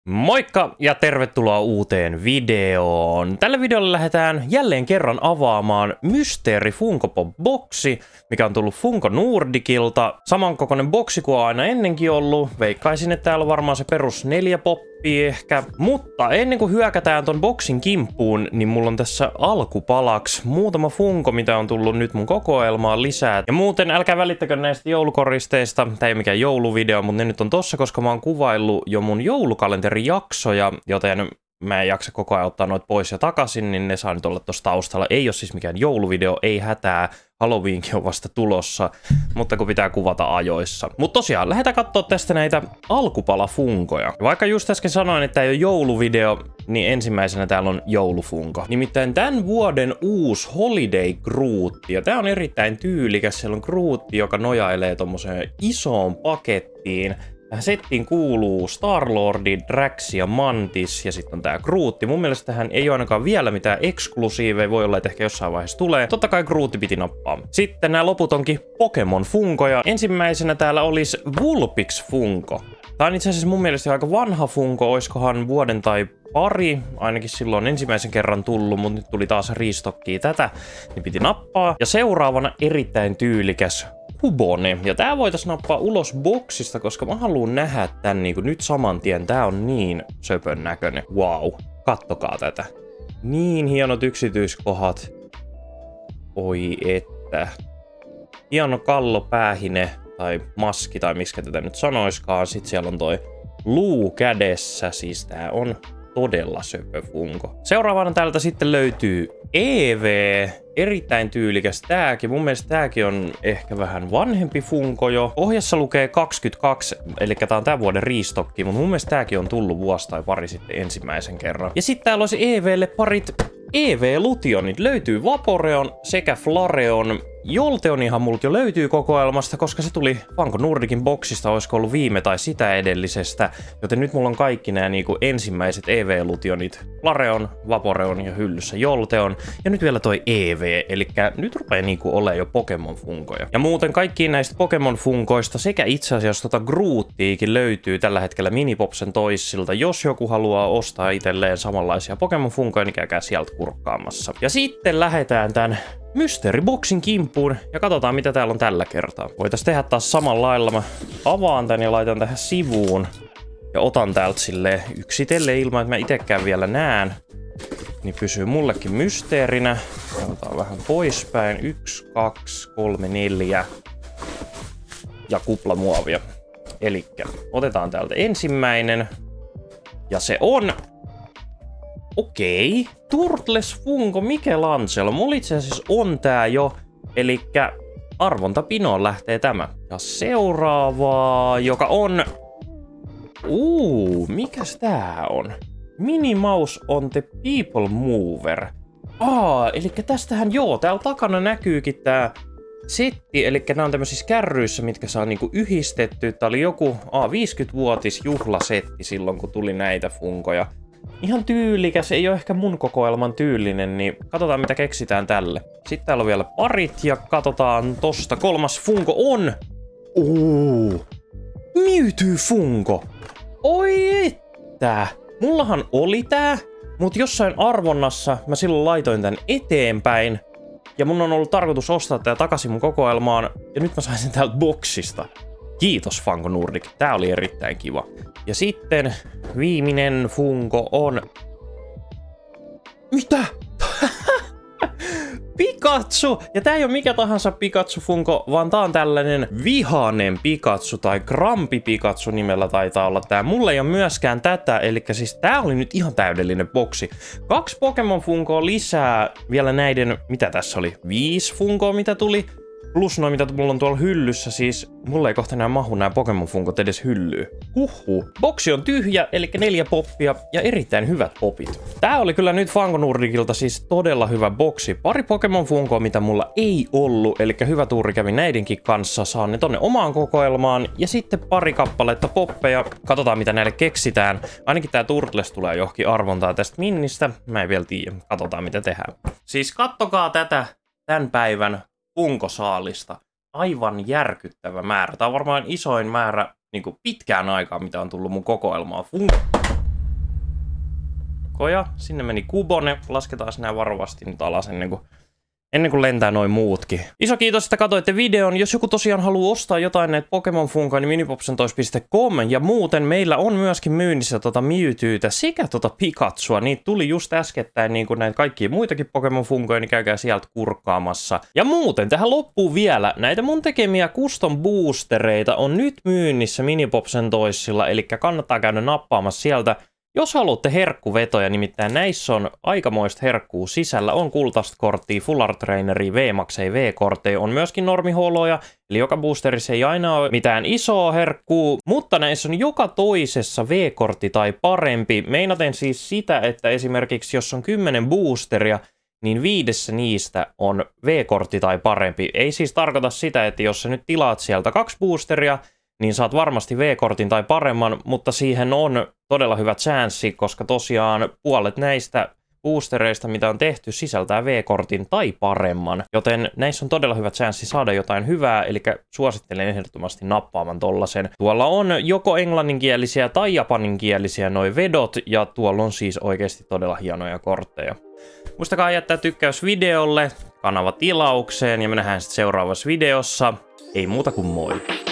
Moikka ja tervetuloa uuteen videoon. Tällä videolla lähdetään jälleen kerran avaamaan Mysteeri Funko Pop-boksi, mikä on tullut Funko Nordicilta. Samankokoinen boksi kuin on aina ennenkin ollut. Veikkaisin, että täällä on varmaan se perus 4 poppia ehkä. Mutta ennen kuin hyökätään ton boksin kimppuun, niin mulla on tässä alkupalaksi muutama Funko, mitä on tullut nyt mun kokoelmaan lisää. Ja muuten älkää välittäkö näistä joulukoristeista. Tää ei ole mikään jouluvideo, mutta ne nyt on tossa, koska mä oon kuvaillut jo mun joulukalenterijaksoja, joten mä en jaksa koko ajan ottaa noit pois ja takaisin, niin ne saa nyt olla tossa taustalla. Ei ole siis mikään jouluvideo, ei hätää. Halloweenkin on vasta tulossa, mutta kun pitää kuvata ajoissa. Mutta tosiaan, lähdetään katsoa tästä näitä alkupalafunkoja. Vaikka just äsken sanoin, että ei ole jouluvideo, niin ensimmäisenä täällä on joulufunko. Nimittäin tämän vuoden uusi Holiday Grootti. Ja tää on erittäin tyylikäs. Siellä on Grootti, joka nojailee tommoseen isoon pakettiin. Tähän settiin kuuluu Star-Lordi, Drax ja Mantis ja sitten on tää Grootti. Mun mielestä tähän ei ole ainakaan vielä mitään eksklusiiveja, voi olla, että ehkä jossain vaiheessa tulee. Totta kai Grootti piti nappaa. Sitten nämä loput onkin Pokemon Funkoja. Ensimmäisenä täällä olisi Vulpix Funko. Tää on itse asiassa mun mielestä aika vanha Funko, oiskohan vuoden tai pari, ainakin silloin ensimmäisen kerran tullut, mutta nyt tuli taas restockia tätä, niin piti nappaa. Ja seuraavana erittäin tyylikäs Hubone. Ja tää voitais nappaa ulos boksista, koska mä haluan nähdä tän niinku nyt saman tien. Tää on niin söpön näköinen. Wow. Kattokaa tätä. Niin hienot yksityiskohat. Oi että. Hieno kallopäähine tai maski tai miskä tätä nyt sanoiskaan. Sitten siellä on toi luu kädessä. Siis tää on todella söpö Funko. Seuraavana täältä sitten löytyy EV. Erittäin tyylikäs tääkin. Mun mielestä tääkin on ehkä vähän vanhempi Funko jo. Ohjassa lukee 22, eli tää on tämän vuoden restocki, mutta mun mielestä tääkin on tullut vuosi tai pari sitten ensimmäisen kerran. Ja sitten täällä olisi EVlle parit EV-lutionit. Löytyy Vaporeon sekä Flareon. Jolteonihan multa jo löytyy kokoelmasta, koska se tuli Funko Nordicin boksista, olisiko ollut viime tai sitä edellisestä. Joten nyt mulla on kaikki nämä niinku ensimmäiset EV-lutionit. Flareon, Vaporeon ja hyllyssä Jolteon. Ja nyt vielä toi EV, eli nyt rupeaa niinku olemaan jo Pokemon Funkoja. Ja muuten kaikkiin näistä Pokemon Funkoista sekä itse asiassa Groottiikin löytyy tällä hetkellä Minipopsen toissilta. Jos joku haluaa ostaa itselleen samanlaisia Pokemon Funkoja, niin käykää sieltä kurkkaamassa. Ja sitten lähdetään tän Mysteeri-boksin kimppuun ja katsotaan mitä täällä on tällä kertaa. Voitais tehdä taas samalla lailla. Mä avaan tän ja laitan tähän sivuun. Ja otan täältä silleen yksitellen ilman, että mä itekään vielä näen. Niin pysyy mullekin mysteerinä. Otetaan vähän poispäin. 1, 2, 3, 4. Ja kuplamuovia. Elikkä otetaan täältä ensimmäinen. Ja se on... Okei. Turtles Funko Michelangelo. Mulla itse asiassa on tää jo. Elikkä arvontapinoon lähtee tämä. Ja seuraavaa, joka on... mikäs tää on? Minnie Mouse on the People Mover. Elikkä tästähän täällä takana näkyykin tää setti, eli nämä on tämmöisissä kärryissä, mitkä saa niinku yhdistetty. Tää oli joku 50-vuotis juhlasetti silloin, kun tuli näitä Funkoja. Ihan tyylikäs, ei ole ehkä mun kokoelman tyylinen, niin katsotaan mitä keksitään tälle. Sitten täällä on vielä parit ja katsotaan tosta. Kolmas Funko on... Mewtwo Funko! Oi että! Mullahan oli tää, mutta jossain arvonnassa mä silloin laitoin tän eteenpäin. Ja mun on ollut tarkoitus ostaa tää takaisin mun kokoelmaan. Ja nyt mä sain sen täältä boksista. Kiitos Funko Nordic, tää oli erittäin kiva. Ja sitten viimeinen Funko on... Mitä? Pikachu! Ja tää ei ole mikä tahansa Pikachu Funko, vaan tää on tällainen vihanen Pikachu tai Grumpy Pikachu nimellä taitaa olla tää. Mulla ei ole myöskään tätä, eli siis tää oli nyt ihan täydellinen boksi. 2 Pokemon Funkoa lisää vielä näiden, mitä tässä oli, 5 Funkoa mitä tuli. Plus noin mitä mulla on tuolla hyllyssä, siis mulla ei kohta enää mahu nämä Pokemon Funkot edes hyllyyn. Boksi on tyhjä, eli 4 poppia ja erittäin hyvät popit. Tää oli kyllä nyt Funko Nordicilta siis todella hyvä boksi. Pari Pokemon Funkoa, mitä mulla ei ollut, eli hyvä tuuri kävi näidenkin kanssa. Saan ne tonne omaan kokoelmaan ja sitten pari kappaletta poppeja. Katsotaan mitä näille keksitään. Ainakin tää Turtles tulee johonkin arvontaa tästä Minnistä. Mä en vielä tiedä. Katsotaan mitä tehdään. Siis kattokaa tätä tämän päivän Funko-saalista. Aivan järkyttävä määrä. Tää on varmaan isoin määrä niin kuin pitkään aikaan, mitä on tullut mun kokoelmaan. paskoja. Sinne meni Kubone. Lasketaan nämä varovasti nyt alas ennen kuin lentää noin muutkin. Iso kiitos, että katsoitte videon. Jos joku tosiaan haluaa ostaa jotain näitä Pokemon Funkoja, niin minipopsentoys.com. Ja muuten meillä on myöskin myynnissä Mewtwotä sekä Pikachua. Niitä tuli just äskettäin niin kuin näitä kaikkia muitakin Pokemon Funkoja, niin käykää sieltä kurkkaamassa. Ja muuten tähän loppuu vielä. Näitä mun tekemiä custom boostereita on nyt myynnissä Minipopsentoysilla, eli kannattaa käydä nappaamassa sieltä. Jos haluatte herkkuvetoja, nimittäin näissä on aikamoista herkkuu sisällä, on kultaista korttia, Full Art Traineria, V-makseja, V-kortteja, on myöskin normiholoja, eli joka boosterissa ei aina ole mitään isoa herkkuu, mutta näissä on joka toisessa V-kortti tai parempi. Meinaten siis sitä, että esimerkiksi jos on 10 boosteria, niin 5 niistä on V-kortti tai parempi. Ei siis tarkoita sitä, että jos sä nyt tilaat sieltä 2 boosteria, niin saat varmasti V-kortin tai paremman, mutta siihen on todella hyvä chanssi, koska tosiaan puolet näistä boostereista, mitä on tehty, sisältää V-kortin tai paremman. Joten näissä on todella hyvä chanssi saada jotain hyvää, eli suosittelen ehdottomasti nappaamaan tollasen. Tuolla on joko englanninkielisiä tai japaninkielisiä noi vedot, ja tuolla on siis oikeasti todella hienoja kortteja. Muistakaa jättää tykkäys videolle, kanava tilaukseen, ja me nähdään sitten seuraavassa videossa. Ei muuta kuin moi!